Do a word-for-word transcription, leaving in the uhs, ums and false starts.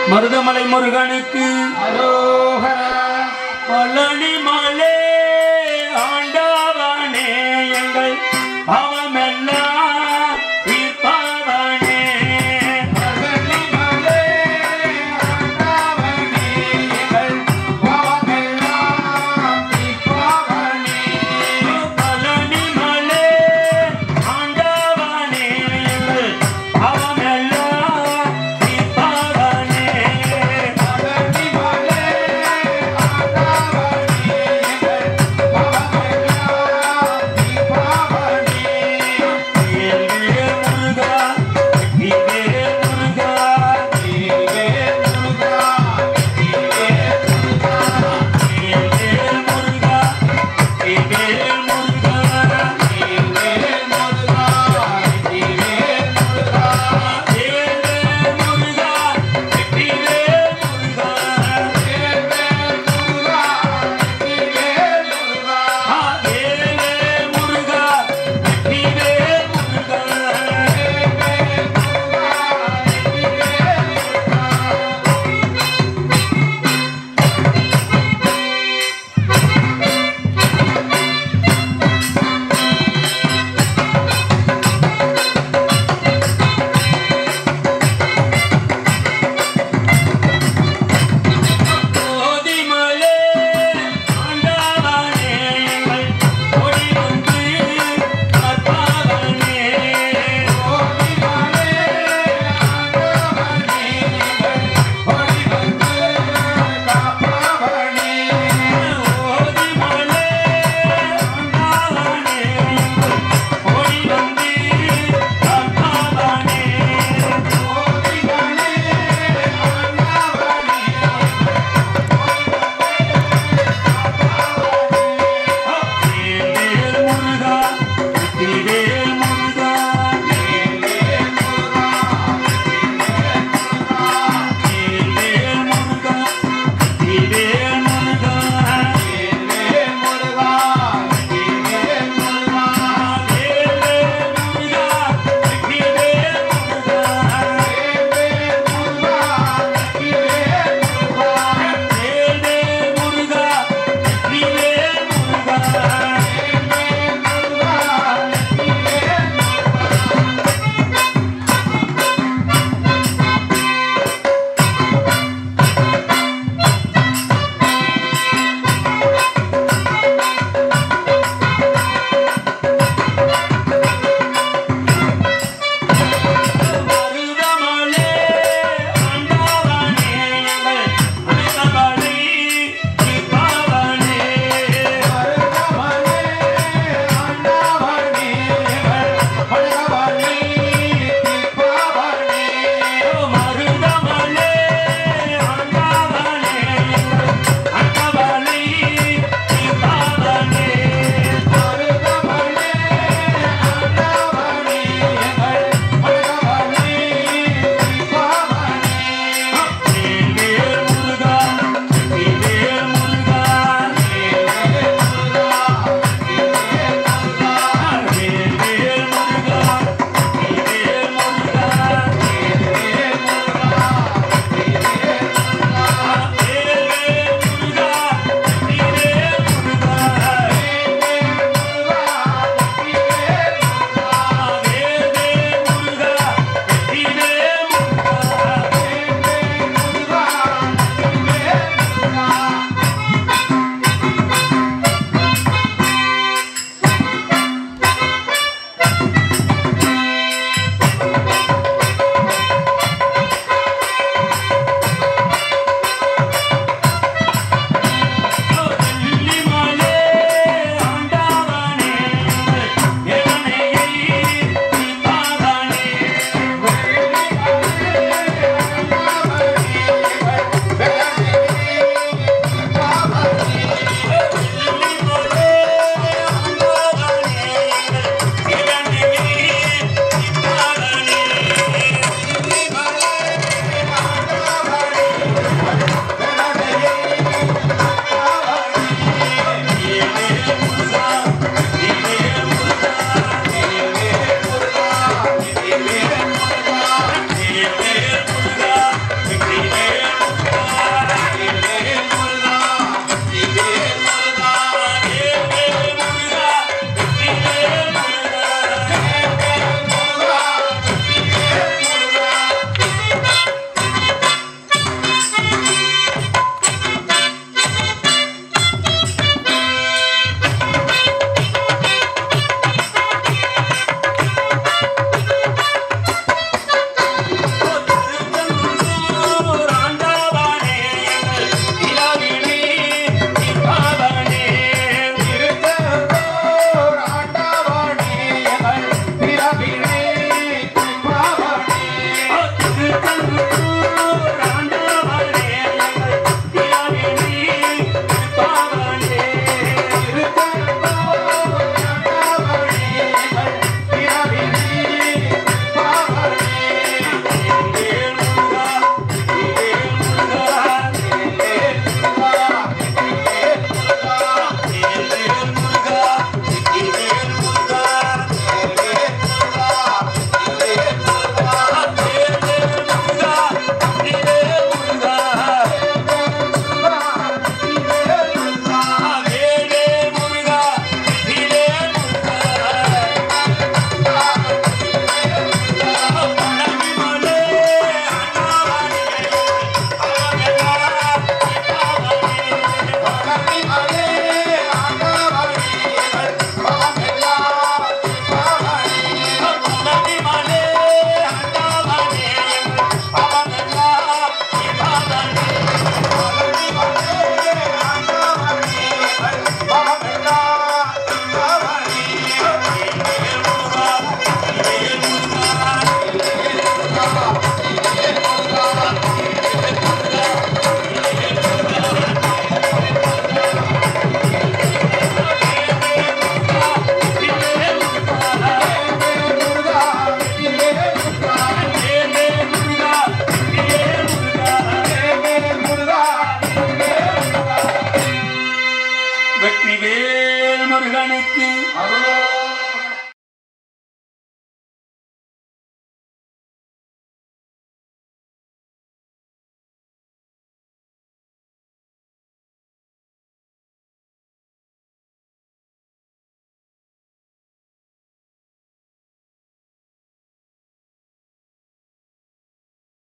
மருதமலை முருகனுக்கு பழனி மலை ஆண்டவனே எங்கள் பாவமெல்லாம் தீர்ப்பவனே. பழனி மலை ஆண்டவனே எங்கள் பாவமெல்லாம் தீர்ப்பவனே. பழனி மலை ஆண்டவனே எங்கள் பாவமெல்லாம் தீர்ப்பவனே. பழனி மலை ஆண்டவனே எங்கள் பாவமெல்லாம் தீர்ப்பவனே. வேல்வேல் முருகா வெற்றிவேல் முருகா வேல்வேல் முருகா வெற்றிவேல் முருகா வேல்வேல் முருகா வெற்றிவேல் முருகா வேல்வேல் முருகா வெற்றிவேல் முருகா வேல்வேல் முருகா வெற்றிவேல் முருகா வேல்வேல் முருகா வெற்றிவேல் முருகா வேல்வேல் முருகா வெற்றிவேல் முருகா கோதிமலை ஆண்டவனே எங்கள் கொடி வந்து காப்பவனே. கோதிமலை ஆண்டவனே எங்கள் கொடி வந்து காப்பவனே. கோதிமலை ஆண்டவனே எங்கள் கொடி வந்து காப்பவனே. கோதிமலை ஆண்டவனே வேல்வேல் முருகா வெற்றிவேல் முருகா வேல்வேல் முருகா வேல்வேல் முருகா வெற்றிவேல்